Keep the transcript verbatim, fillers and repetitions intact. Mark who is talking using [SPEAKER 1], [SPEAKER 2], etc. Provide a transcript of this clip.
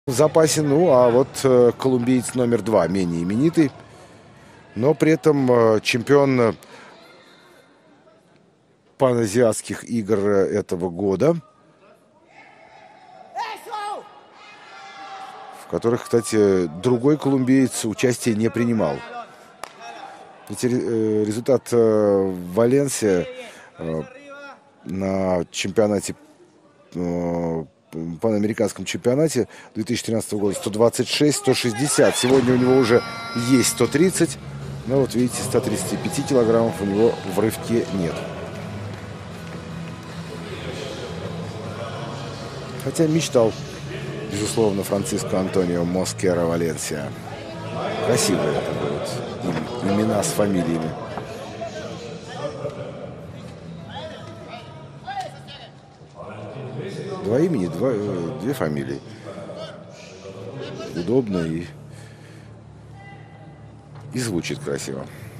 [SPEAKER 1] В запасе, ну, а вот э, колумбиец номер два, менее именитый, но при этом э, чемпион паназиатских игр этого года, в которых, кстати, другой колумбиец участия не принимал. Ведь э, результат э, Валенсия э, на чемпионате, э, панамериканском чемпионате две тысячи тринадцатого года сто двадцать шесть сто шестьдесят. Сегодня у него уже есть сто тридцать, но вот видите, ста тридцати пяти килограммов у него в рывке нет. Хотя мечтал, безусловно, Франциско Антонио Москера Валенсия. Красивые это будут имена с фамилиями. Два имени, два, две фамилии. Удобно и, и звучит красиво.